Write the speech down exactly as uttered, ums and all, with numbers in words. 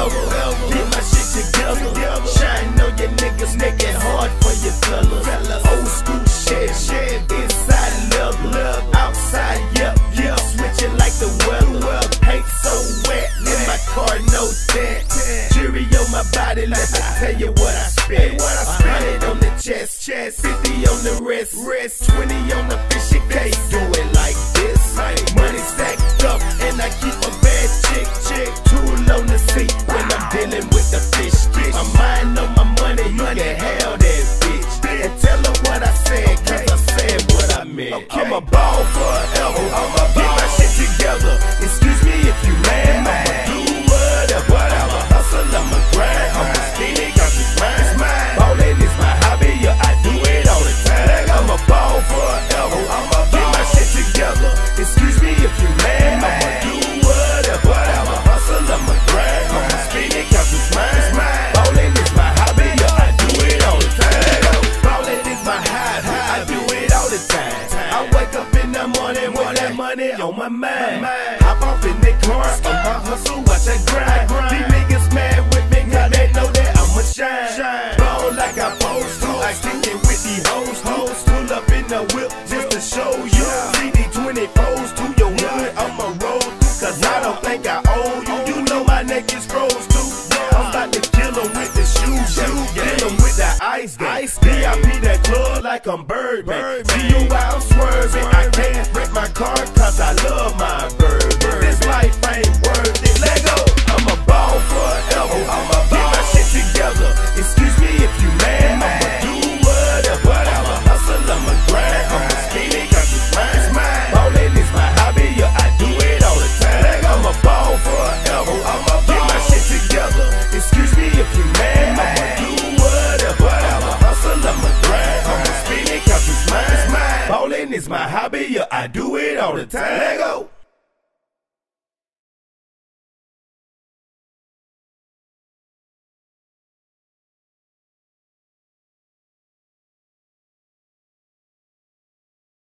forever. Get my shit together. Shine on your niggas, make it hard for your fellas. Old school shit, inside leather, outside, yep, yep. Switching like the weather. Paint so wet, in my car, no dent. Jury on my body, let me tell you what I spent. A hundred on the chest, fifty on the wrist, twenty on the fishy case. Do it like this, money stacked up, and I keep a bad chick, chick. Tool on the seat when I'm dealing with the fish. My mind on my money, you can have that bitch. And tell her what I said, cause I said what I meant. I'm a ball forever, I'ma get my shit together. Excuse me if you mad, I'ma do whatever. I'ma hustle, I'ma grind, I'ma spin it, cause it's mine. Ballin' is my hobby, yeah, I do it all the time. I'm a ball forever, I'ma get my shit together. Excuse me if you mad, I'ma do whatever. I'ma hustle, I'ma grind, I'ma spin it, cause it's mine. Ballin' is my hobby, yeah, I do it all the time. Ballin' is my hobby, I do it all the time. I wake up in the morning with that money on my mind. Hop off in the car, on my hustle, watch I grind. These niggas mad with me, cause they know that I'ma shine. Ball like I supposed to, I kick it with these hoes. Hoes pull up in the whip just to show you. C D twenty-fours to your hood, I'ma roll through, cause I don't think I owe you. You know my neck is froze too. I'm about to kill 'em with the shoes, kill 'em with the ice game. V I P that club like I'm Birdman. See you out swerving, I can't break my car cause I love my bird. This life ain't worth it, let go. I'm a ball forever, I'ma get my shit together. Excuse me if you mad, I'ma do whatever. I'ma hustle, I'ma grind, I'ma spin it cause it's mine. Ballin' is my hobby, yeah, I do it all the time. I'm a ball forever, I'ma get my shit together. Excuse me if you mad, I'ma do whatever. I'ma hustle, I'ma grind, I'ma spin it cause it's mine. Ballin' is my hobby, yeah, I do it all the time. Let go.